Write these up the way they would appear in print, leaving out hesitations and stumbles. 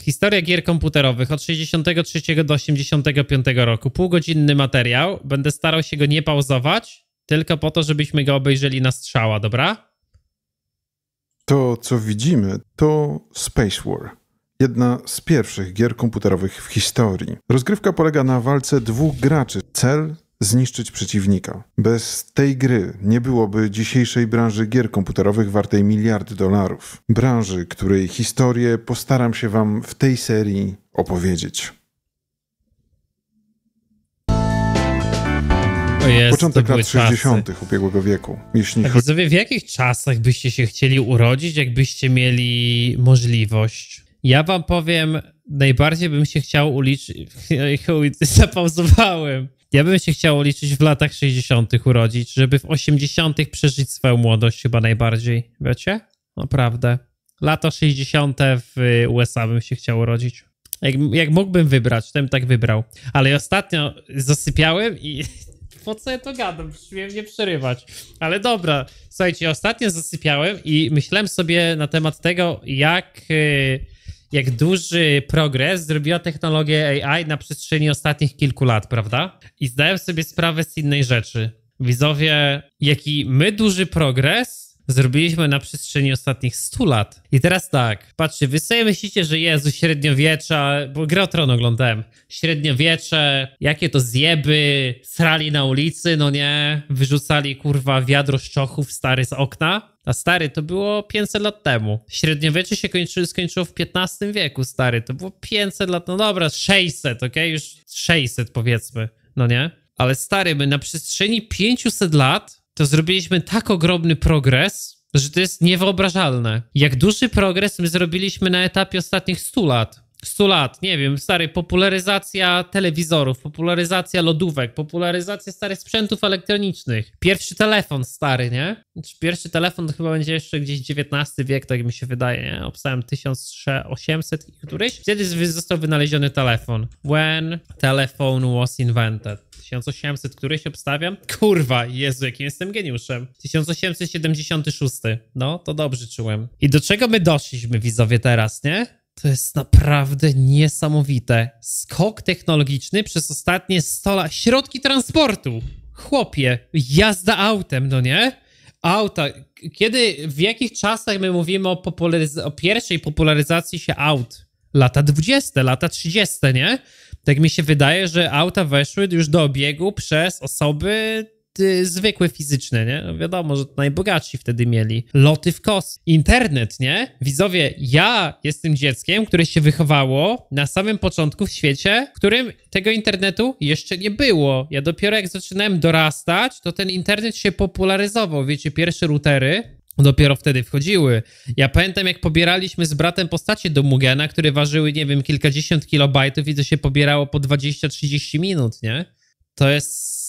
Historia gier komputerowych od 63 do 85 roku. Półgodzinny materiał. Będę starał się go nie pauzować, tylko po to, żebyśmy go obejrzeli na strzała, dobra? To, co widzimy, to Space War. Jedna z pierwszych gier komputerowych w historii. Rozgrywka polega na walce dwóch graczy. Cel zniszczyć przeciwnika. Bez tej gry nie byłoby dzisiejszej branży gier komputerowych wartej miliardy dolarów. Branży, której historię postaram się wam w tej serii opowiedzieć. Początek lat 60. ubiegłego wieku. Widzowie, w jakich czasach byście się chcieli urodzić, jakbyście mieli możliwość? Ja wam powiem, najbardziej bym się chciał uliczyć... Zapauzowałem. Ja bym się chciał uliczyć w latach 60. urodzić, żeby w 80. przeżyć swoją młodość chyba najbardziej. Wiecie? Naprawdę. Lata 60. w USA bym się chciał urodzić. Jak mógłbym wybrać, to bym tak wybrał. Ale ostatnio zasypiałem i... Po co ja to gadam? Miałem nie przerywać. Ale dobra, słuchajcie, ostatnio zasypiałem i myślałem sobie na temat tego, jak duży progres zrobiła technologia AI na przestrzeni ostatnich kilku lat, prawda? I zdałem sobie sprawę z innej rzeczy. Widzowie, jaki my duży progres zrobiliśmy na przestrzeni ostatnich 100 lat. I teraz tak, patrzcie, wy sobie myślicie, że Jezu, średniowiecze, bo Grę o Tron oglądałem, średniowiecze, jakie to zjeby, srali na ulicy, no nie, wyrzucali kurwa wiadro szczochów stary z okna, a stary, to było 500 lat temu. Średniowiecze się skończyło w XV wieku, stary, to było 500 lat, no dobra, 600, okej, już 600 powiedzmy, no nie? Ale stary, my na przestrzeni 500 lat to zrobiliśmy tak ogromny progres, że to jest niewyobrażalne. Jak duży progres my zrobiliśmy na etapie ostatnich 100 lat. 100 lat, nie wiem, stary, popularyzacja telewizorów, popularyzacja lodówek, popularyzacja starych sprzętów elektronicznych. Pierwszy telefon stary, nie? Pierwszy telefon to chyba będzie jeszcze gdzieś XIX wiek, tak mi się wydaje, nie? Obstałem 1800 i któryś. Wtedy został wynaleziony telefon. When telephone was invented. 1800 któryś obstawiam? Kurwa, Jezu, jakim jestem geniuszem. 1876. No, to dobrze czułem. I do czego my doszliśmy, widzowie, teraz, nie? To jest naprawdę niesamowite. Skok technologiczny przez ostatnie 100 lat. Środki transportu. Chłopie, jazda autem, no nie? Auta. W jakich czasach my mówimy o pierwszej popularyzacji się aut? Lata 20, lata 30, nie? Tak mi się wydaje, że auta weszły już do obiegu przez osoby zwykłe fizyczne, nie? No wiadomo, że najbogatsi wtedy mieli. Loty w kosmos. Internet, nie? Widzowie, ja jestem dzieckiem, które się wychowało na samym początku w świecie, w którym tego internetu jeszcze nie było. Ja dopiero jak zaczynałem dorastać, to ten internet się popularyzował. Wiecie, pierwsze routery dopiero wtedy wchodziły. Ja pamiętam, jak pobieraliśmy z bratem postacie do Mugena, które ważyły, nie wiem, kilkadziesiąt kilobajtów i to się pobierało po 20-30 minut, nie? To jest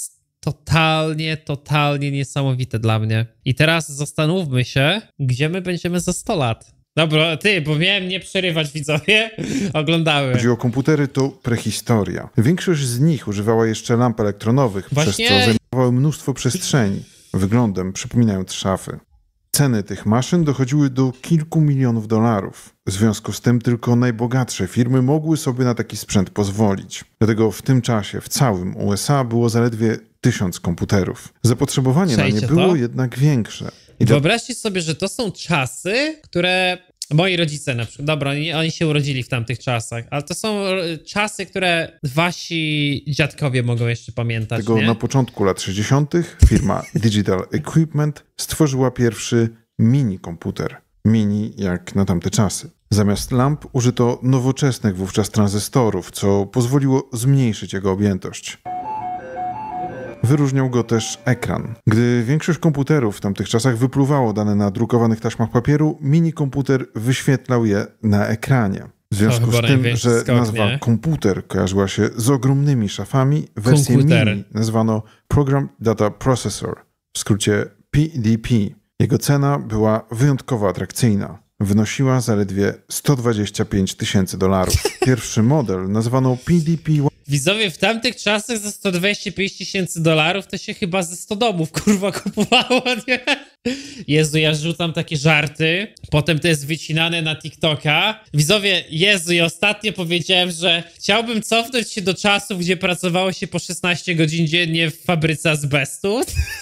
totalnie niesamowite dla mnie. I teraz zastanówmy się, gdzie my będziemy za 100 lat. Dobra, bo miałem nie przerywać, widzowie. Oglądały. Chodzi o komputery, to prehistoria. Większość z nich używała jeszcze lamp elektronowych, przez co zajmowały mnóstwo przestrzeni. Wyglądem przypominając szafy. Ceny tych maszyn dochodziły do kilku milionów dolarów. W związku z tym tylko najbogatsze firmy mogły sobie na taki sprzęt pozwolić. Dlatego w tym czasie w całym USA było zaledwie 1000 komputerów. Zapotrzebowanie na nie było jednak większe. Wyobraźcie sobie, że to są czasy, które... Moi rodzice na przykład, dobra, oni się urodzili w tamtych czasach, ale to są czasy, które wasi dziadkowie mogą jeszcze pamiętać, nie? Na początku lat 60. firma Digital Equipment stworzyła pierwszy mini komputer. Mini jak na tamte czasy. Zamiast lamp użyto nowoczesnych wówczas tranzystorów, co pozwoliło zmniejszyć jego objętość. Wyróżniał go też ekran. Gdy większość komputerów w tamtych czasach wypluwało dane na drukowanych taśmach papieru, mini komputer wyświetlał je na ekranie. W związku z tym, że nazwa komputer kojarzyła się z ogromnymi szafami, wersję mini nazwano Program Data Processor, w skrócie PDP. Jego cena była wyjątkowo atrakcyjna. Wynosiła zaledwie $125 000. Pierwszy model nazwano PDP. Widzowie, w tamtych czasach za 125 tysięcy dolarów to się chyba ze 100 domów, kurwa, kupowało, nie? Jezu, ja rzucam takie żarty, potem to jest wycinane na TikToka. Widzowie, Jezu, i ostatnio powiedziałem, że chciałbym cofnąć się do czasów, gdzie pracowało się po 16 godzin dziennie w fabryce azbestu.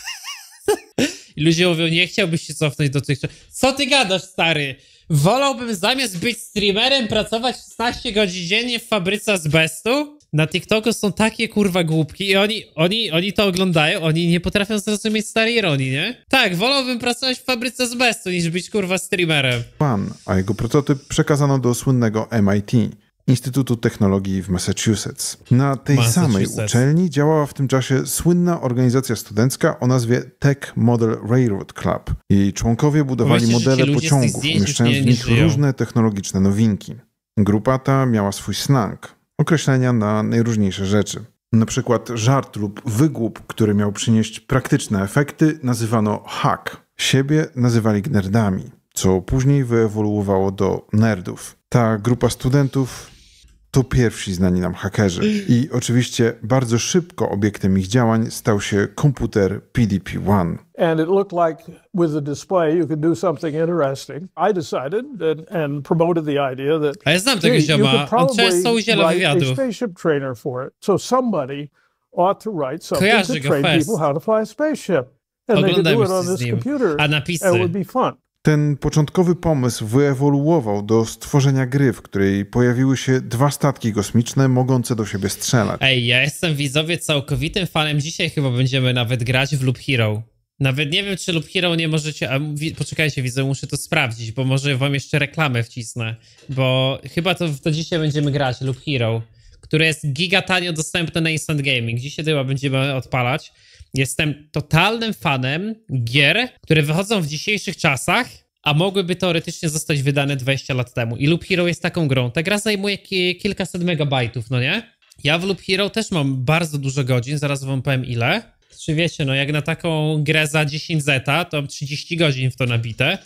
I ludzie mówią, nie chciałbyś się cofnąć do tych czasów. Co ty gadasz, stary? Wolałbym zamiast być streamerem pracować 16 godzin dziennie w fabryce azbestu? Na TikToku są takie kurwa głupki i oni to oglądają, oni nie potrafią zrozumieć starej ironii, nie? Tak, wolałbym pracować w fabryce azbestu niż być kurwa streamerem. A jego prototyp przekazano do słynnego MIT, Instytutu Technologii w Massachusetts. Na tej samej uczelni działała w tym czasie słynna organizacja studencka o nazwie Tech Model Railroad Club. Jej członkowie budowali modele pociągów, umieszczając w nich różne technologiczne nowinki. Grupa ta miała swój slang, określenia na najróżniejsze rzeczy. Na przykład żart lub wygłup, który miał przynieść praktyczne efekty, nazywano hack. Siebie nazywali nerdami, co później wyewoluowało do nerdów. Ta grupa studentów to pierwsi znani nam hakerzy. I oczywiście bardzo szybko obiektem ich działań stał się komputer PDP-1. And it looked like with the display you could do something interesting. I decided and promoted the idea that a ja znam tego zioma, on często udziela wywiadów. A spaceship trainer for it. So somebody ought to write something to train people how to fly a spaceship. And they could do it on this computer. A napisy? And it would be fun. Ten początkowy pomysł wyewoluował do stworzenia gry, w której pojawiły się 2 statki kosmiczne mogące do siebie strzelać. Ej, ja jestem, widzowie, całkowitym fanem. Dzisiaj chyba będziemy nawet grać w Loop Hero. Nawet nie wiem, czy Loop Hero nie możecie... Poczekajcie, widzę, muszę to sprawdzić, bo może wam jeszcze reklamę wcisnę. Bo chyba to dzisiaj będziemy grać Loop Hero, które jest gigatanio dostępne na Instant Gaming. Dzisiaj chyba będziemy odpalać. Jestem totalnym fanem gier, które wychodzą w dzisiejszych czasach, a mogłyby teoretycznie zostać wydane 20 lat temu. I Loop Hero jest taką grą. Ta gra zajmuje kilkaset megabajtów, no nie? Ja w Loop Hero też mam bardzo dużo godzin, zaraz wam powiem ile. Czy wiecie, no jak na taką grę za 10 zeta, to mam 30 godzin w to nabite.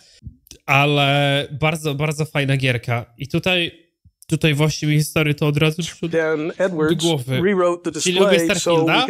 Ale bardzo, bardzo fajna gierka. I tutaj właśnie mi historię to od razu do głowy. Czyli lubię Starfielda?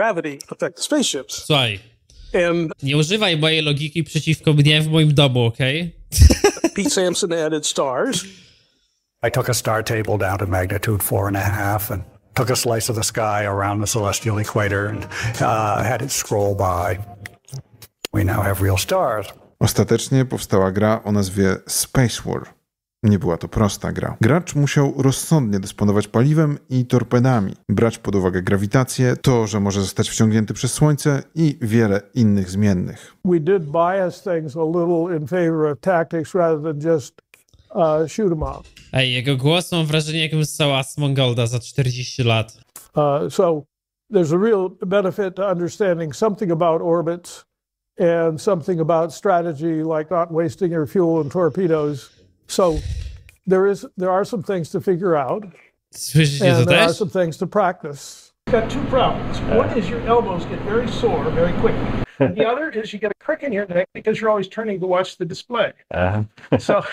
Słuchaj, nie używaj mojej logiki przeciwko mnie w moim domu, okej? Pete Sampson added stars. I took a star table down to magnitude 4.5 and took a slice of the sky around the celestial equator and had it scroll by. We now have real stars. Ostatecznie powstała gra o nazwie Space War. Nie była to prosta gra. Gracz musiał rozsądnie dysponować paliwem i torpedami, brać pod uwagę grawitację, to, że może zostać wciągnięty przez Słońce i wiele innych zmiennych. We did bias things a little in favor of tactics rather than just shoot 'em up. Ej, jego głos mam wrażenie, jakbym słyszał Asmongolda za 40 lat. So there's a real benefit to understanding something about orbits and something about strategy, like not wasting your fuel in torpedoes. So there are some things to figure out. Słyszycie to there are też? some things to practice. You've got 2 problems. One is your elbows get very sore very quickly. And the other is you get a crick in your neck because you're always turning to watch the display. So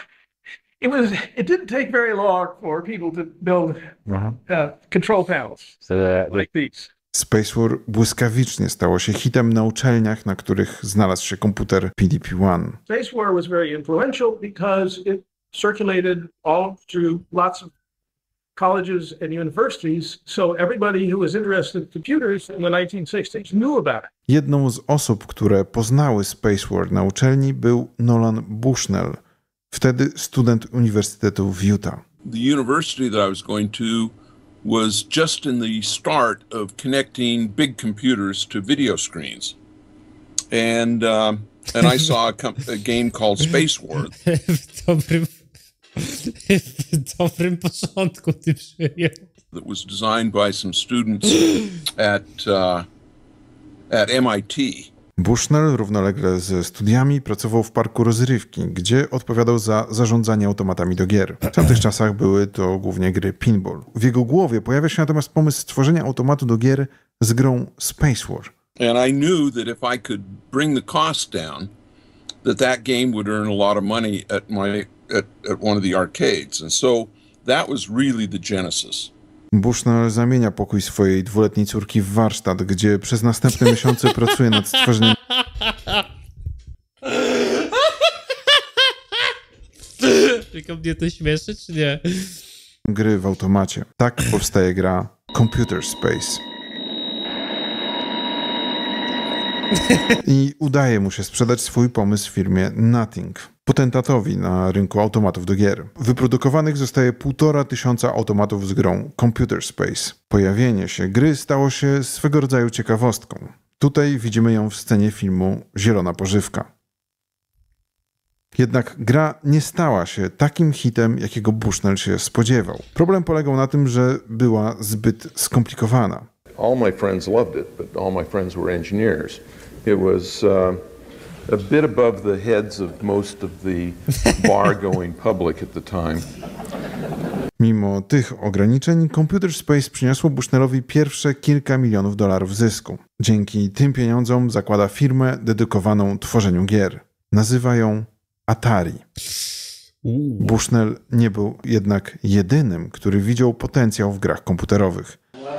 it didn't take very long for people to build control panels like these. Space War błyskawicznie stało się hitem na uczelniach, na których znalazł się komputer PDP-1. Space War was very influential because it circulated all through lots of colleges and universities, so everybody who was interested in computers in the 1960s knew about it. Jedną z osób, które poznały Space War na uczelni, był Nolan Bushnell, wtedy student Uniwersytetu w Utah. The university that I was going to was just in the start of connecting big computers to video screens. And I saw a game called Space War. W dobrym porządku ty przyjął. That was designed by some students at MIT. Bushnell równolegle ze studiami pracował w parku rozrywki, gdzie odpowiadał za zarządzanie automatami do gier. W tamtych czasach były to głównie gry pinball. W jego głowie pojawia się natomiast pomysł stworzenia automatu do gier z grą Space War. And I knew that if I could bring the cost down, that game would earn a lot of money at one of the arcades. And so that was really the genesis. Bushnell zamienia pokój swojej 2-letniej córki w warsztat, gdzie przez następne miesiące pracuje nad stworzeniem Tylko mnie to śmieszy, czy nie? gry w automacie. Tak powstaje gra Computer Space. I udaje mu się sprzedać swój pomysł firmie Nothing, potentatowi na rynku automatów do gier. Wyprodukowanych zostaje 1500 automatów z grą Computer Space. Pojawienie się gry stało się swego rodzaju ciekawostką. Tutaj widzimy ją w scenie filmu Zielona pożywka. Jednak gra nie stała się takim hitem, jakiego Bushnell się spodziewał. Problem polegał na tym, że była zbyt skomplikowana. All my friends loved it, but all my friends were engineers. It was a bit above the heads of most of the bar-going public at the time. Mimo tych ograniczeń, Computer Space przyniosło Bushnellowi pierwsze kilka milionów dolarów zysku. Dzięki tym pieniądzom zakłada firmę dedykowaną tworzeniu gier. Nazywa ją Atari. Bushnell nie był jednak jedynym, który widział potencjał w grach komputerowych.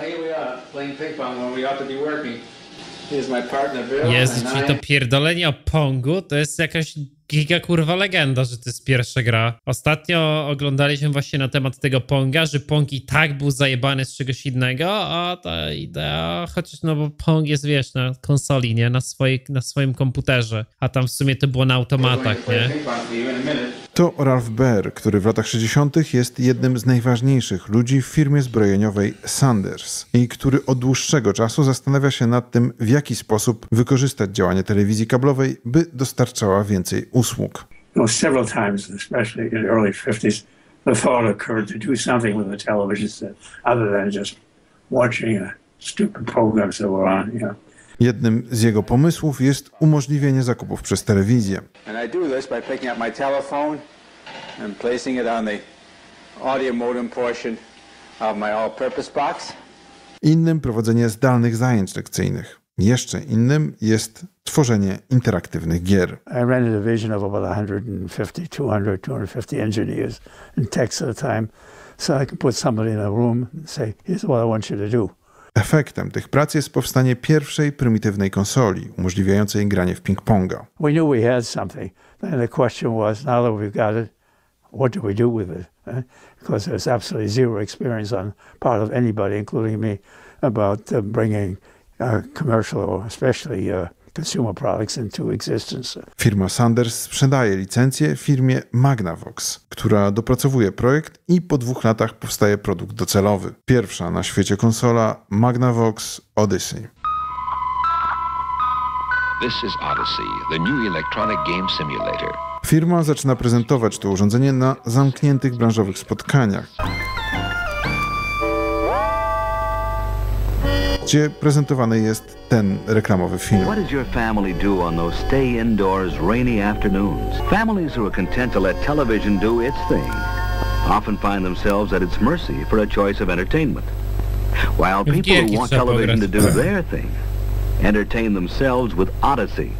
Jezu, czyli to pierdolenie o Pongu to jest jakaś giga kurwa legenda, że to jest pierwsza gra. Ostatnio oglądaliśmy właśnie na temat tego Ponga, że Pong i tak był zajebany z czegoś innego, a ta idea, chociaż no bo Pong jest, wiesz, na konsoli, nie? Na swoim komputerze, a tam w sumie to było na automatach, nie? To Ralph Baer, który w latach 60. jest jednym z najważniejszych ludzi w firmie zbrojeniowej Sanders i który od dłuższego czasu zastanawia się nad tym, w jaki sposób wykorzystać działanie telewizji kablowej, by dostarczała więcej usług. Several times, especially in the early 50s, the thought occurred to do something with the television set other than just watching stupid programs that were on, you know. Jednym z jego pomysłów jest umożliwienie zakupów przez telewizję. And I do this by picking up my telephone and placing it on the audio modem portion of my all-purpose box. Innym prowadzenie zdalnych zajęć lekcyjnych. Jeszcze innym jest tworzenie interaktywnych gier. I ran a division of about 150, 200, 250 engineers and techs at a time, so I can put somebody in a room and say, here's what I want you to do. Efektem tych prac jest powstanie pierwszej prymitywnej konsoli, umożliwiającej granie w ping-ponga. We knew we had something. Then the question was, now that we've got it, what do we do with it? Because there's absolutely zero experience on part of anybody, including me, about bringing commercial or especially consumer products into existence. Firma Sanders sprzedaje licencję firmie Magnavox, która dopracowuje projekt i po 2 latach powstaje produkt docelowy. Pierwsza na świecie konsola Magnavox Odyssey. This is Odyssey, the new electronic game simulator. Firma zaczyna prezentować to urządzenie na zamkniętych branżowych spotkaniach, gdzie prezentowany jest ten reklamowy film. What does your family do on those stay indoors rainy afternoons? Families who are content to let television do its thing often find themselves at its mercy for a choice of entertainment. While people who want television to do their thing entertain themselves with Odyssey,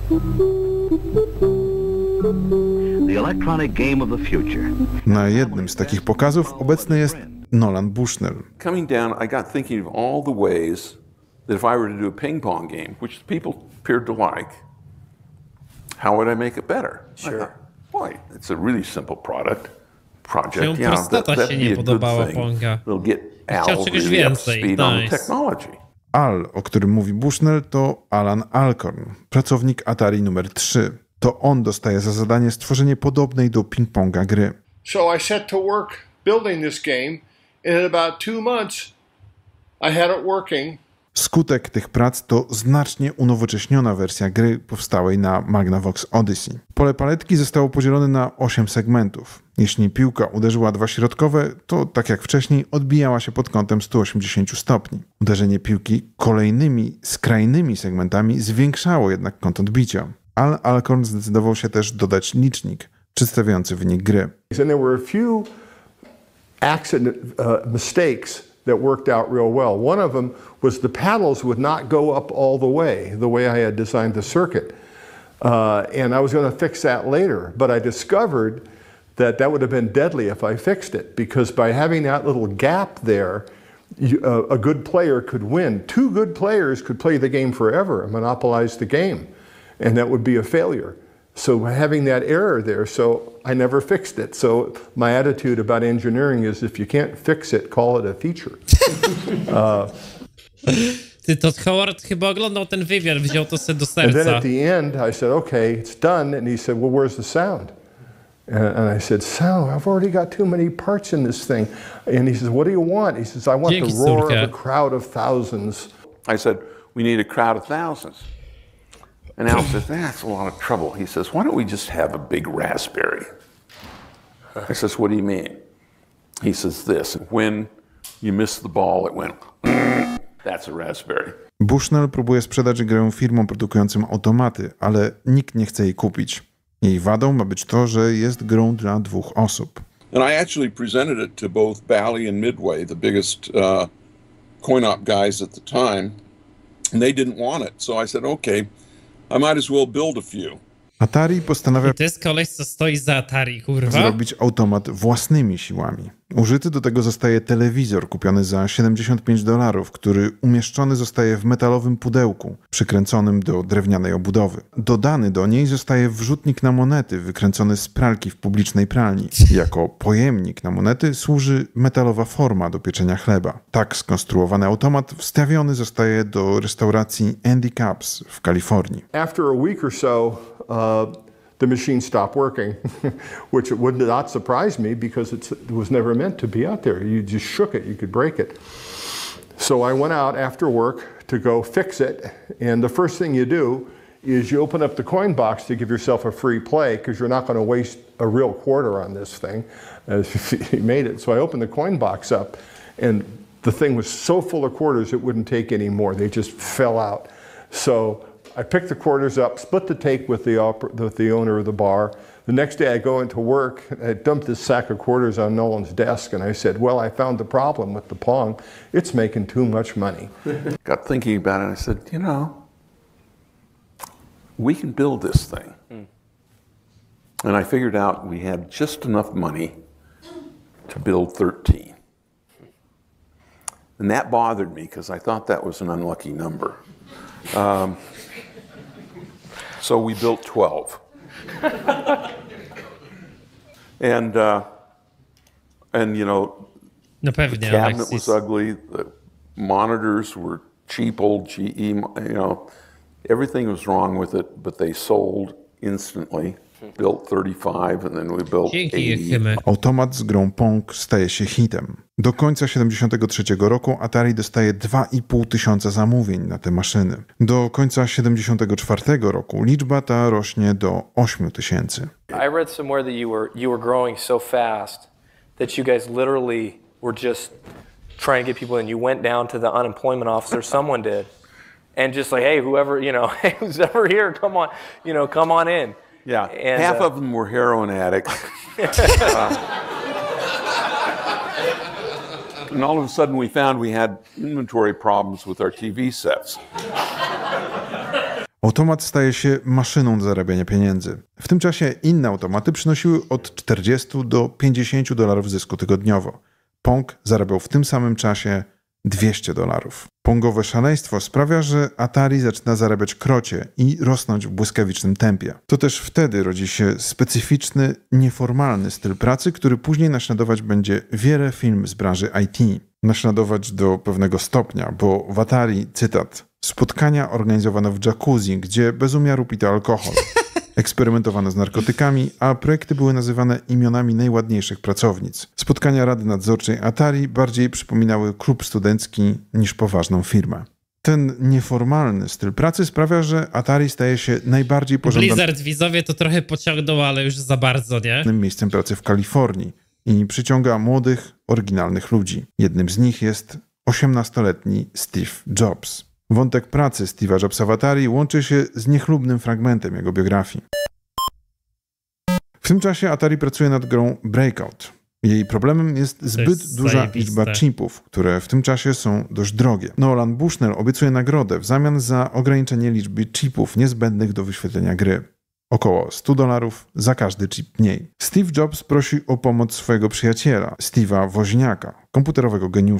the electronic game of the future. Na jednym z takich pokazów obecny jest Nolan Bushnell. Coming down, I got thinking of all the ways that if I were to do a ping pong game, which people appeared to like, how would I make it better? Sure. Boy, it's a really simple project. You know, that'd be a good thing. It'll get Al really up to speed on the technology. Al, o którym mówi Bushnell, to Alan Alcorn, pracownik Atari numer 3. To on dostaje za zadanie stworzenie podobnej do ping-ponga gry. So I set to work building this game, and in about 2 months I had it working. Skutek tych prac to znacznie unowocześniona wersja gry powstałej na Magnavox Odyssey. Pole paletki zostało podzielone na 8 segmentów. Jeśli piłka uderzyła 2 środkowe, to tak jak wcześniej odbijała się pod kątem 180 stopni. Uderzenie piłki kolejnymi, skrajnymi segmentami zwiększało jednak kąt odbicia. Al Alcorn zdecydował się też dodać licznik przedstawiający wynik gry. And there were a few accident mistakes that worked out real well. One of them was the paddles would not go up all the way I had designed the circuit. And I was going to fix that later, but I discovered that would have been deadly if I fixed it, because by having that little gap there, a good player could win. Two good players could play the game forever and monopolize the game, and that would be a failure. So having that error there, so I never fixed it. So my attitude about engineering is if you can't fix it, call it a feature. Ty, to Howard chyba oglądał ten wywiad, wziął to sobie do serca. And then at the end I said, okay, it's done. And he said, well, where's the sound? And I said, sound, I've already got too many parts in this thing. And he says, what do you want? He says, I want the roar of a crowd of thousands. I said, we need a crowd of thousands. And Al says, that's a lot of trouble. He says, why don't we just have a big raspberry? I says, what do you mean? He says this, when you miss the ball, it went, that's a raspberry. Bushnell próbuje sprzedać grę firmom produkującym automaty, ale nikt nie chce jej kupić. Jej wadą ma być to, że jest grą dla 2 osób. And I actually presented it to both Bally and Midway, the biggest coin-op guys at the time, and they didn't want it. So I said, okay, I might as well build a few. Atari postanawia To jest koleś, co stoi za Atari, kurwa. zrobić automat własnymi siłami. Użyty do tego zostaje telewizor kupiony za $75, który umieszczony zostaje w metalowym pudełku przykręconym do drewnianej obudowy. Dodany do niej zostaje wrzutnik na monety wykręcony z pralki w publicznej pralni. Jako pojemnik na monety służy metalowa forma do pieczenia chleba. Tak skonstruowany automat wstawiony zostaje do restauracji Andy Capp's w Kalifornii. After a week or so, the machine stopped working, which it would not surprise me because it was never meant to be out there. You just shook it, you could break it. So I went out after work to go fix it, and the first thing you do is you open up the coin box to give yourself a free play because you're not going to waste a real quarter on this thing if you made it. So I opened the coin box up, and the thing was so full of quarters it wouldn't take any more. They just fell out. So I picked the quarters up, split the tape with the owner of the bar. The next day I go into work, I dumped this sack of quarters on Nolan's desk, and I said, well, I found the problem with the Pong. It's making too much money. Got thinking about it, and I said, you know, we can build this thing. And I figured out we had just enough money to build 13. And that bothered me because I thought that was an unlucky number. So we built 12. And you know, No the pewnie, cabinet Alexis. was ugly, the monitors were cheap old GE, you know, everything was wrong with it, but they sold instantly. Built 35 and then we built 80. Automat z grą Pong staje się hitem. Do końca 1973 roku Atari dostaje 2,5 tysiąca zamówień na te maszyny. Do końca 1974 roku liczba ta rośnie do 8 tysięcy. I read somewhere that you were growing so fast that you guys literally were just trying to get people in. You went down to the unemployment office, someone did, and just like, hey, whoever, you know, hey, who's ever here, come on, you know, come on in. Yeah, and, half of them were heroin addicts. And all of a sudden we found we had inventory problems with our TV sets. Automat staje się maszyną do zarabiania pieniędzy. W tym czasie inne automaty przynosiły od 40 do $50 zysku tygodniowo. Pong zarabiał w tym samym czasie $200. Pongowe szaleństwo sprawia, że Atari zaczyna zarabiać krocie i rosnąć w błyskawicznym tempie. To też wtedy rodzi się specyficzny, nieformalny styl pracy, który później naśladować będzie wiele firm z branży IT. Naśladować do pewnego stopnia, bo w Atari, cytat, spotkania organizowane w jacuzzi, gdzie bez umiaru pito alkohol. Eksperymentowano z narkotykami, a projekty były nazywane imionami najładniejszych pracownic. Spotkania Rady Nadzorczej Atari bardziej przypominały klub studencki niż poważną firmę. Ten nieformalny styl pracy sprawia, że Atari staje się najbardziej pożądanym Blizzard widzowie to trochę pociągnął, ale już za bardzo, nie? miejscem pracy w Kalifornii i przyciąga młodych, oryginalnych ludzi. Jednym z nich jest 18-letni Steve Jobs. Wątek pracy Steve'a Jobsa w Atari łączy się z niechlubnym fragmentem jego biografii. W tym czasie Atari pracuje nad grą Breakout. Jej problemem jest zbyt duża liczba chipów, które w tym czasie są dość drogie. Nolan Bushnell obiecuje nagrodę w zamian za ograniczenie liczby chipów niezbędnych do wyświetlenia gry. Około $100 za każdy chip mniej. Steve Jobs prosi o pomoc swojego przyjaciela, Steve'a Woźniaka, komputerowego geniusza.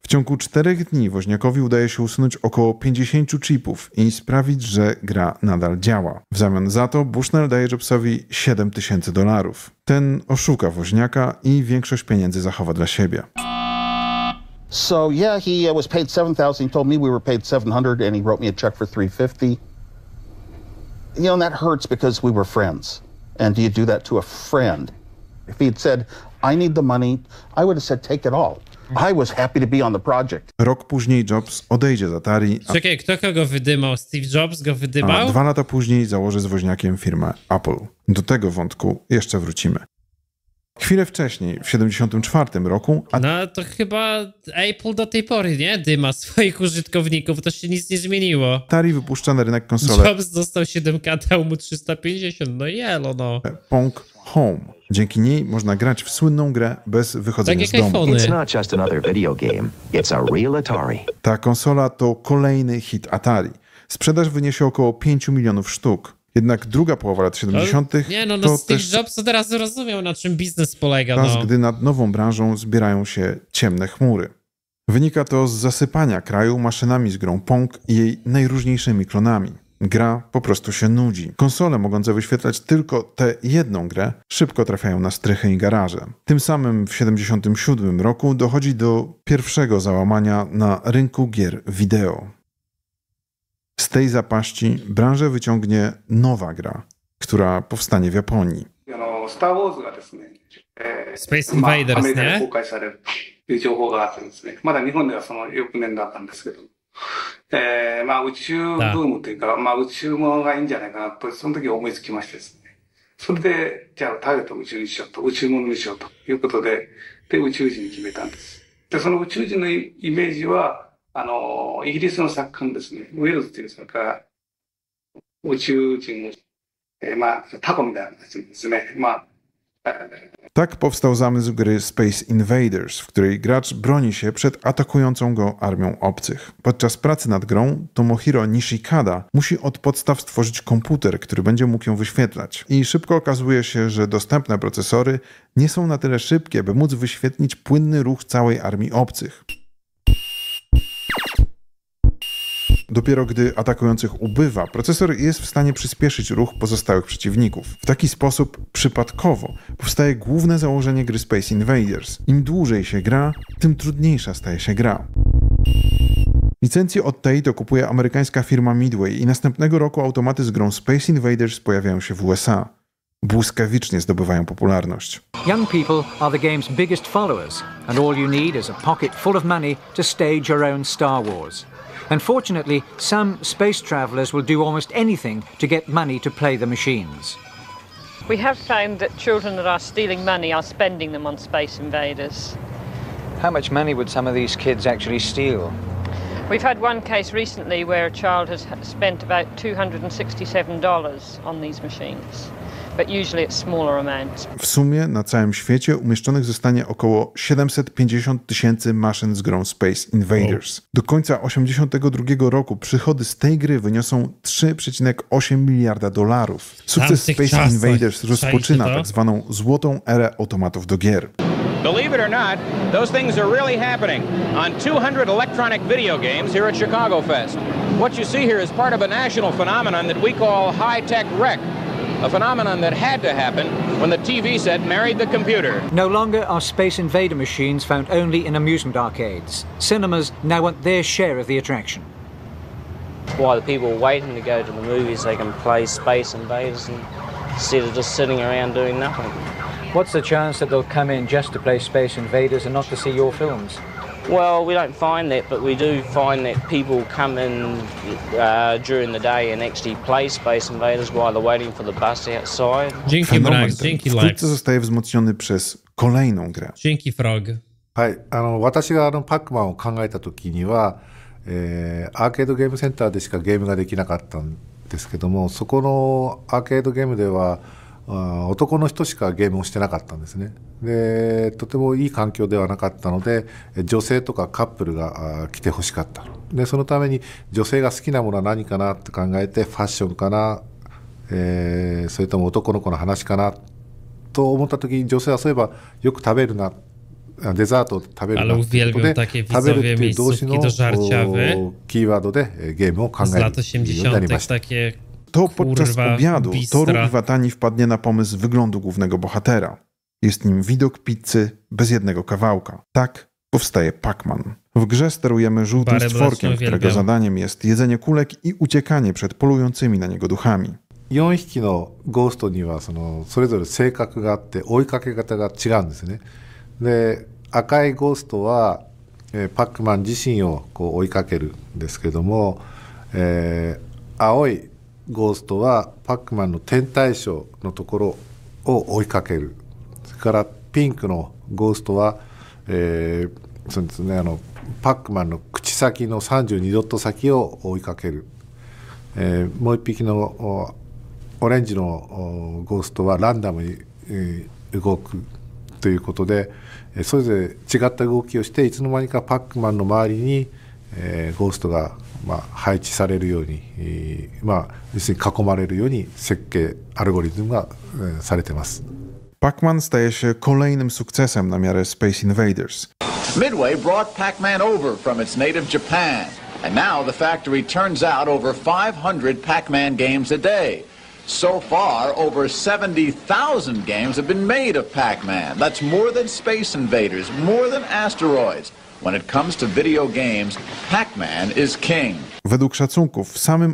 W ciągu 4 dni woźniakowi udaje się usunąć około 50 chipów i sprawić, że gra nadal działa. W zamian za to Bushnell daje Jobsowi $7,000. Ten oszuka woźniaka i większość pieniędzy zachowa dla siebie. So yeah, he was paid $7,000. He told me we were paid $700, and he wrote me a check for $350. You know, that hurts because we were friends. And do you do that to a friend? If he had said, I need the money, I would have said, take it all. I was happy to be on the project. Rok później Jobs odejdzie z Atari. Czekaj, kto kogo wydymał? Steve Jobs go wydymał? A 2 lata później założy z woźniakiem firmę Apple. Do tego wątku jeszcze wrócimy. Chwilę wcześniej, w 1974 roku... No to chyba Apple do tej pory, nie? Dyma swoich użytkowników, to się nic nie zmieniło. Atari wypuszcza na rynek konsolę... Jobs dostał 7K, dał mu 350, no jelo, no. Pong Home. Dzięki niej można grać w słynną grę bez wychodzenia z domu. It's not just another video game, it's a real Atari. Ta konsola to kolejny hit Atari. Sprzedaż wyniesie około 5 milionów sztuk. Jednak druga połowa lat 70. Nie, no to Steve też Jobs od razu rozumiał, na czym biznes polega. czas, No. gdy nad nową branżą zbierają się ciemne chmury. Wynika to z zasypania kraju maszynami z grą Pong i jej najróżniejszymi klonami. Gra po prostu się nudzi. Konsole mogące wyświetlać tylko tę jedną grę szybko trafiają na strychy i garaże. Tym samym w 1977 roku dochodzi do pierwszego załamania na rynku gier wideo. Z tej zapaści branżę wyciągnie nowa gra, która powstanie w Japonii. Space Invaders, nie? 情報があってですね、まだ日本ではその翌年だったんですけど、宇宙ブームというか、宇宙ものがいいんじゃないかなと、その時思いつきましてですね。それで、じゃあターゲットを宇宙にしようと、宇宙ものにしようということで、宇宙人に決めたんです。で、その宇宙人のイメージは、イギリスの作家のですね、ウェルズという作家が、宇宙人を、タコみたいな形ですね。 Tak powstał zamysł gry Space Invaders, w której gracz broni się przed atakującą go armią obcych. Podczas pracy nad grą Tomohiro Nishikada musi od podstaw stworzyć komputer, który będzie mógł ją wyświetlać. I szybko okazuje się, że dostępne procesory nie są na tyle szybkie, by móc wyświetlić płynny ruch całej armii obcych. Dopiero gdy atakujących ubywa, procesor jest w stanie przyspieszyć ruch pozostałych przeciwników. W taki sposób, przypadkowo, powstaje główne założenie gry Space Invaders. Im dłużej się gra, tym trudniejsza staje się gra. Licencję od tej dokupuje amerykańska firma Midway i następnego roku automaty z grą Space Invaders pojawiają się w USA. Błyskawicznie zdobywają popularność. Young people are the game's biggest followers, and all you need is a pocket full of money to stage your own Star Wars. Unfortunately, some space travelers will do almost anything to get money to play the machines. We have found that children that are stealing money are spending them on Space Invaders. How much money would some of these kids actually steal? We've had one case recently where a child has spent about $267 on these machines. But usually it's smaller amounts. W sumie na całym świecie umieszczonych zostanie około 750 000 maszyn z grą Space Invaders. Do końca 1982 roku przychody z tej gry wyniosą $3,8 miliarda. Sukces Space Invaders rozpoczyna tak zwaną złotą erę automatów do gier. Believe it or not, those things are really happening on 200 electronic video games here at Chicago Fest. What you see here is part of a national phenomenon that we call high-tech rec. A phenomenon that had to happen when the TV set married the computer. No longer are Space Invader machines found only in amusement arcades. Cinemas now want their share of the attraction. While the people are waiting to go to the movies, they can play Space Invaders instead of just sitting around doing nothing. What's the chance that they'll come in just to play Space Invaders and not to see your films? Well, we don't find that, but we do find that people come in during the day and actually play Space Invaders while they're waiting for the bus outside. Dzięki Brax, dzięki Lex. Wkrótce zostaje wzmocniony przez kolejną grę. Dzięki Frog. はい、私がパックマンを考えた時には、アーケードゲームセンターでしかゲームができなかったんですけども、そこのアーケードゲームでは男の人しかゲームをしてなかったんですね。で、とてもいい環境ではなかったので、女性とかカップルが来てほしかった。で、そのために女性が好きなものは何かなって考えて、ファッションかな、それとも男の子の話かなと思った時に、女性はそういえばよく食べるな、 デザートを食べるなっていうことで、 食べるっていう動詞のキーワードでゲームを考えるようになりました。 To podczas obiadu Toru Iwatani wpadnie na pomysł wyglądu głównego bohatera. Jest nim widok pizzy bez jednego kawałka. Tak powstaje Pac-Man. W grze sterujemy żółtym stworkiem, którego zadaniem jest jedzenie kulek i uciekanie przed polującymi na niego duchami. 4匹のゴーストにはそれぞれ性格があって追いかけ方が違うんですね。で、赤いゴーストは、パックマン自身をこう追いかけるんですけども、青いゴーストはパックマンの天体ショーのところを追いかける。それからピンクのゴーストは、そうですね、パックマンの口先の32ドット先を追いかける。もう一匹のオレンジのゴーストはランダムに動くということで、それぞれ違った動きをしていつの間にかパックマンの周りにゴーストが配置されるように、要するに囲まれるように設計アルゴリズムがされています。 Pac-Man staje się kolejnym sukcesem na miarę Space Invaders. Midway brought Pac-Man over from its native Japan, and now the factory turns out over 500 Pac-Man games a day. So far, over 70,000 games have been made of Pac-Man. That's more than Space Invaders, more than Asteroids. When it comes to video games, Pac-Man is king. Według szacunków w samym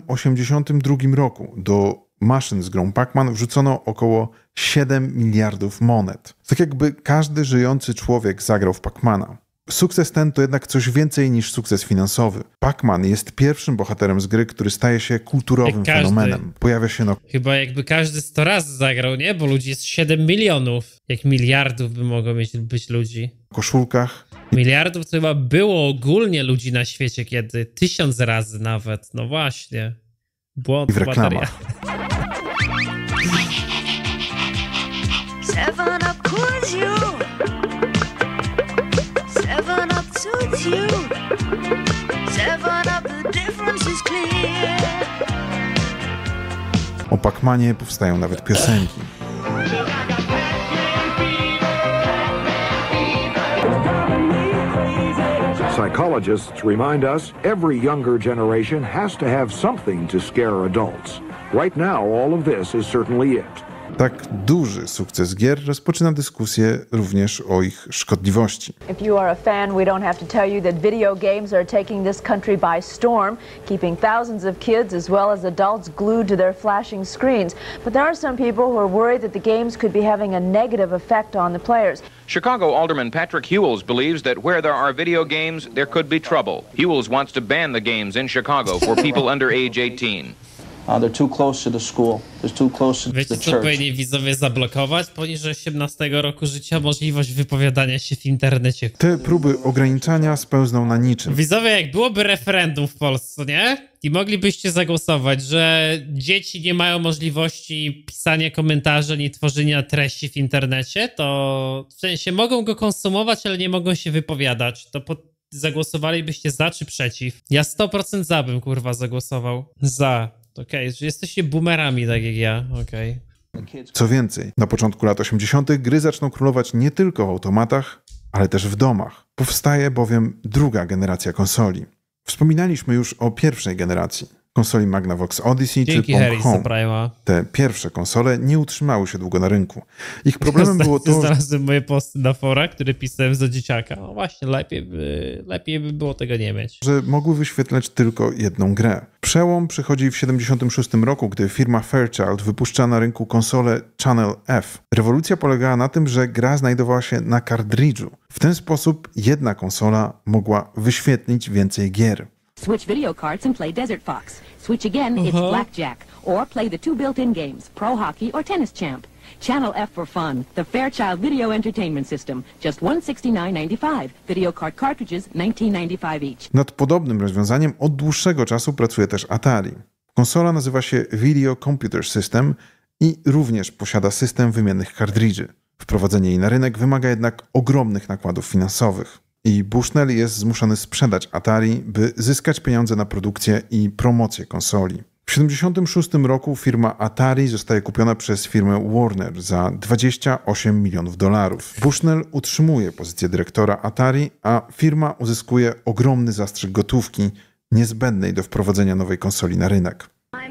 1982 roku do maszyn z grą Pac-Man wrzucono około 7 miliardów monet. Tak jakby każdy żyjący człowiek zagrał w Pac-Mana. Sukces ten to jednak coś więcej niż sukces finansowy. Pac-Man jest pierwszym bohaterem z gry, który staje się kulturowym fenomenem. Pojawia się na... Chyba jakby każdy 100 razy zagrał, nie? Bo ludzi jest 7 milionów. Jak miliardów by mogło być ludzi. Koszulkach. Miliardów to chyba było ogólnie ludzi na świecie kiedy? 1000 razy nawet. No właśnie. Błąd w reklamach. O Pac-Manie powstają nawet piosenki. Psychologists remind us every younger generation has to have something to scare adults. Right now, all of this is certainly it. Tak duży sukces gier rozpoczyna dyskusję również o ich szkodliwości. If you are a fan, we don't have to tell you that video games are taking this country by storm, keeping thousands of kids as well as adults glued to their flashing screens. But there are some people who are worried that the games could be having a negative effect on the players. Chicago Alderman Patrick Hewells believes that where there are video games, there could be trouble. Hewells wants to ban the games in Chicago for people under age 18. They're too close to the school. They're too close to the church. Wiecie, co powinni widzowie zablokować? Poniżej 18 roku życia możliwość wypowiadania się w internecie. Te próby ograniczania spełzną na niczym. Widzowie, jak byłoby referendum w Polsce, nie? I moglibyście zagłosować, że dzieci nie mają możliwości pisania komentarzy, ani tworzenia treści w internecie, to w sensie mogą go konsumować, ale nie mogą się wypowiadać. To zagłosowalibyście za czy przeciw? Ja 100% za bym, kurwa, zagłosował. Za. Okej, że jesteście boomerami, tak jak ja, okej. Co więcej, na początku lat 80. gry zaczną królować nie tylko w automatach, ale też w domach. Powstaje bowiem druga generacja konsoli. Wspominaliśmy już o pierwszej generacji. Konsoli Magnavox Odyssey czy Pong Home. Te pierwsze konsole nie utrzymały się długo na rynku. Ich problemem było to... Znalazłem moje posty na forach, które pisałem za dzieciaka. No właśnie, lepiej by było tego nie mieć. Że mogły wyświetlać tylko jedną grę. Przełom przychodzi w 76 roku, gdy firma Fairchild wypuszcza na rynku konsolę Channel F. Rewolucja polegała na tym, że gra znajdowała się na kartridżu. W ten sposób jedna konsola mogła wyświetlić więcej gier. Switch video cards and play Desert Fox. Switch again, it's Blackjack. Or play the two built-in games, Pro Hockey or Tennis Champ. Channel F for fun. The Fairchild Video Entertainment System. Just $169.95. Video card cartridges, $19.95 each. Nad podobnym rozwiązaniem od dłuższego czasu pracuje też Atari. Konsola nazywa się Video Computer System i również posiada system wymiennych kartridży. Wprowadzenie jej na rynek wymaga jednak ogromnych nakładów finansowych. I Bushnell jest zmuszony sprzedać Atari, by zyskać pieniądze na produkcję i promocję konsoli. W 1976 roku firma Atari zostaje kupiona przez firmę Warner za $28 milionów. Bushnell utrzymuje pozycję dyrektora Atari, a firma uzyskuje ogromny zastrzyk gotówki niezbędnej do wprowadzenia nowej konsoli na rynek.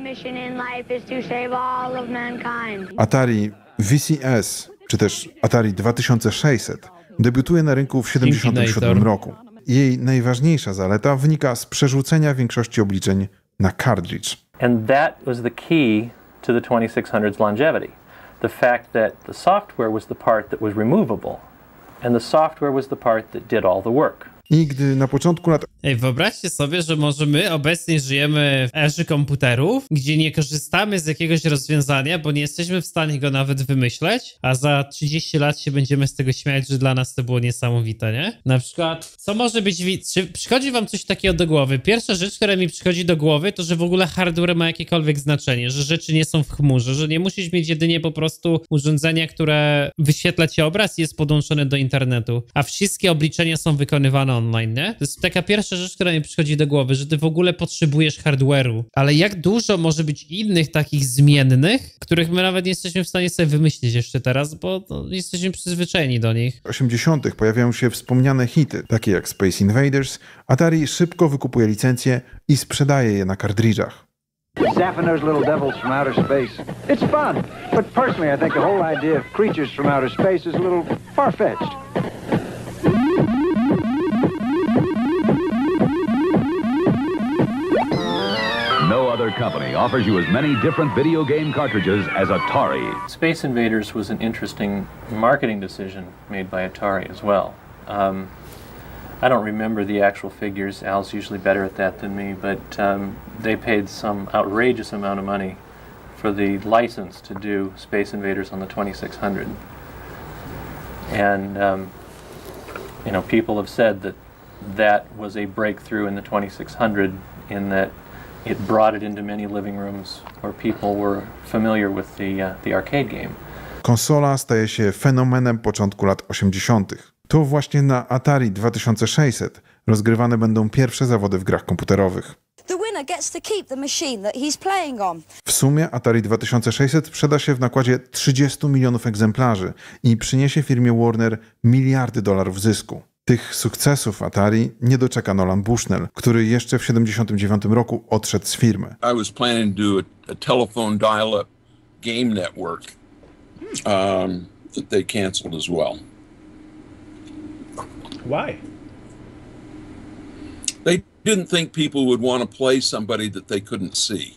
Atari VCS, czy też Atari 2600, debiutuje na rynku w 1977 roku. Jej najważniejsza zaleta wynika z przerzucenia większości obliczeń na cartridge. And that was the key to the 2600's longevity. The fact that the software was the part that was removable, and the software was the part that did all the work. I gdy na początku lat... Wyobraźcie sobie, że może my obecnie żyjemy w erze komputerów, gdzie nie korzystamy z jakiegoś rozwiązania, bo nie jesteśmy w stanie go nawet wymyśleć, a za 30 lat się będziemy z tego śmiać, że dla nas to było niesamowite, nie? Na przykład, co może być... Czy przychodzi wam coś takiego do głowy? Pierwsza rzecz, która mi przychodzi do głowy, to że w ogóle hardware ma jakiekolwiek znaczenie, że rzeczy nie są w chmurze, że nie musisz mieć jedynie po prostu urządzenia, które wyświetla ci obraz i jest podłączone do internetu, a wszystkie obliczenia są wykonywane online, nie? To jest taka pierwsza rzecz, która mi przychodzi do głowy, że ty w ogóle potrzebujesz hardware'u. Ale jak dużo może być innych takich zmiennych, których my nawet nie jesteśmy w stanie sobie wymyślić jeszcze teraz, bo jesteśmy przyzwyczajeni do nich. W 80. pojawiają się wspomniane hity, takie jak Space Invaders. Atari szybko wykupuje licencje i sprzedaje je na kartridżach. Zapping those little devils from outer space. It's fun, but personally I think the whole idea of creatures from outer space is a little far-fetched. No other company offers you as many different video game cartridges as Atari. Space Invaders was an interesting marketing decision made by Atari as well. I don't remember the actual figures. Al's usually better at that than me, but they paid some outrageous amount of money for the license to do Space Invaders on the 2600. And you know, people have said that that was a breakthrough in the 2600 in that it brought it into many living rooms where people were familiar with the arcade game. Konsola staje się fenomenem początku lat 80. To właśnie na Atari 2600 rozgrywane będą pierwsze zawody w grach komputerowych. W sumie Atari 2600 sprzeda się w nakładzie 30 milionów egzemplarzy i przyniesie firmie Warner miliardy dolarów zysku. Tych sukcesów Atari nie doczeka Nolan Bushnell, który jeszcze w 1979 roku odszedł z firmy. I was planning to do a telephone dial-up game network that they canceled as well. Why? They didn't think people would want to play somebody that they couldn't see.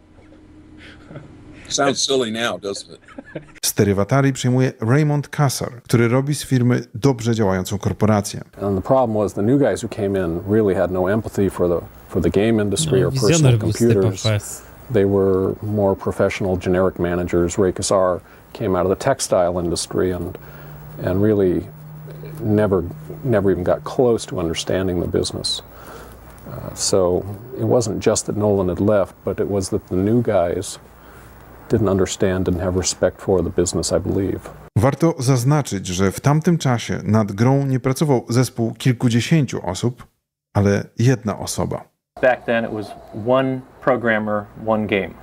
Sounds silly now, doesn't it? Stery w Atari przejmuje Raymond Kassar, który robi z firmy dobrze działającą korporację. And the problem was the new guys who came in really had no empathy for the game industry or personal computers. They were more professional, generic managers. Ray Kassar came out of the textile industry and really never even got close to understanding the business. So it wasn't just that Nolan had left, but it was that the new guys didn't understand and have respect for the business, I believe. Warto zaznaczyć, że w tamtym czasie nad grą nie pracował zespół kilkudziesięciu osób, ale jedna osoba. Back then it was one programmer, one game.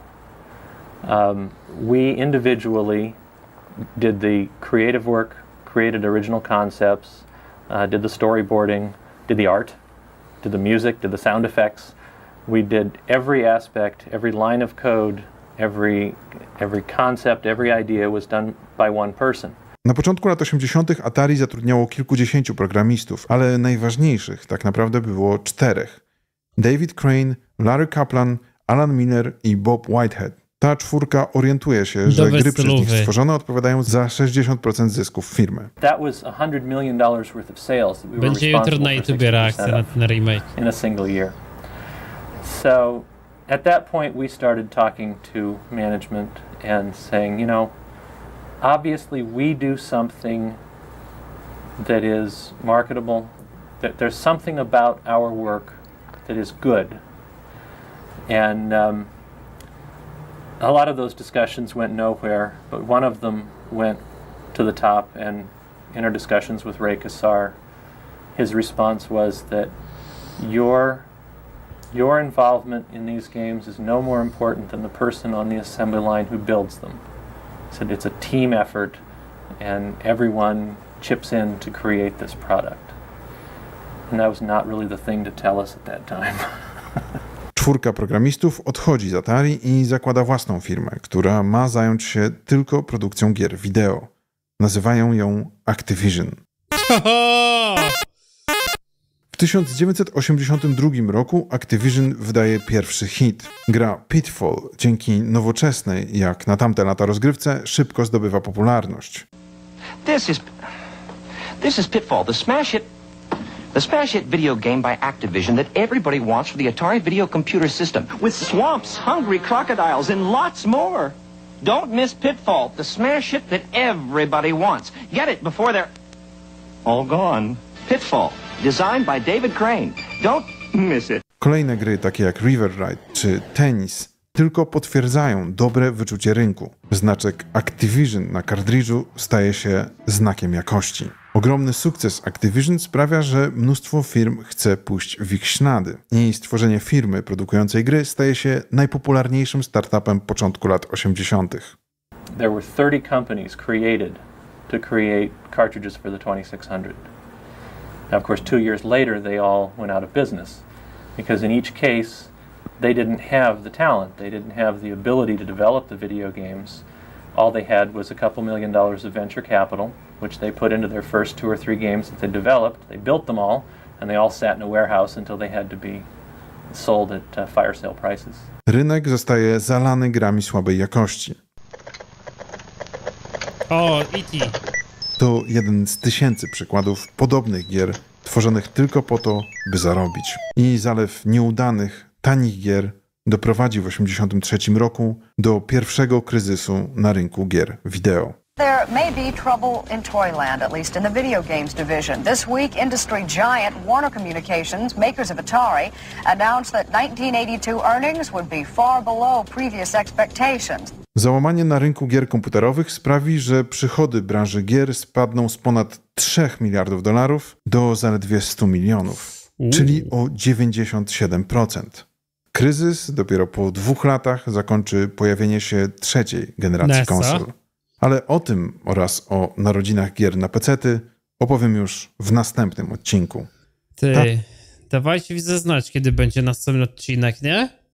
We individually did the creative work, created original concepts, did the storyboarding, did the art, did the music, did the sound effects. We did every aspect, every line of code, every concept, every idea was done by one person. Na początku lat 80. Atari zatrudniało kilkudziesięciu programistów, ale najważniejszych tak naprawdę było 4. David Crane, Larry Kaplan, Alan Miller i Bob Whitehead. Ta 4 orientuje się, że gry przez nich stworzone odpowiadają za 60% zysków firmy. That was $100 million worth of sales that we were Będzie jutro na YouTube reakcja na ten remake. In a single year. So at that point we started talking to management and saying, you know, obviously we do something that is marketable. There's something about our work that is good. And a lot of those discussions went nowhere, but one of them went to the top, and in our discussions with Ray Kassar, his response was that your Your involvement in these games is no more important than the person on the assembly line who builds them. He said it's a team effort and everyone chips in to create this product. And that was not really the thing to tell us at that time. 4 programistów odchodzi z Atari i zakłada własną firmę, która ma zająć się tylko produkcją gier wideo. Nazywają ją Activision. W 1982 roku Activision wydaje pierwszy hit. Gra Pitfall dzięki nowoczesnej, jak na tamte lata rozgrywce, szybko zdobywa popularność. This is Pitfall, the smash hit video game by Activision that everybody wants for the Atari Video Computer System, with swamps, hungry crocodiles, and lots more. Don't miss Pitfall, the smash hit that everybody wants. Get it before they're all gone. Pitfall, designed by David Crane. Don't miss it. Kolejne gry, takie jak River Ride czy Tennis, tylko potwierdzają dobre wyczucie rynku. Znaczek Activision na kartridżu staje się znakiem jakości. Ogromny sukces Activision sprawia, że mnóstwo firm chce pójść w ich ślady i stworzenie firmy produkującej gry staje się najpopularniejszym startupem początku lat 80. There were 30 companies created to create cartridges for the 2600. Now, of course, 2 years later, they all went out of business because in each case, they didn't have the talent. They didn't have the ability to develop the video games. All they had was a couple $1 million of venture capital, which they put into their first 2 or 3 games that they developed. They built them all, and they all sat in a warehouse until they had to be sold at fire sale prices. Rynek zostaje zalany grami słabej jakości. O, E.T. To jeden z tysięcy przykładów podobnych gier, tworzonych tylko po to, by zarobić. I zalew nieudanych, tanich gier doprowadził w 1983 roku do pierwszego kryzysu na rynku gier wideo. There may be trouble in Toyland, at least in the video games division. This week, industry giant Warner Communications, makers of Atari, announced that 1982 earnings would be far below previous expectations. Załamanie na rynku gier komputerowych sprawi, że przychody branży gier spadną z ponad $3 miliardów do zaledwie 100 milionów, czyli o 97%. Kryzys dopiero po 2 latach zakończy pojawienie się trzeciej generacji konsol. Ale o tym oraz o narodzinach gier na pecety opowiem już w następnym odcinku. Dawajcie widzę znać, kiedy będzie następny odcinek, nie?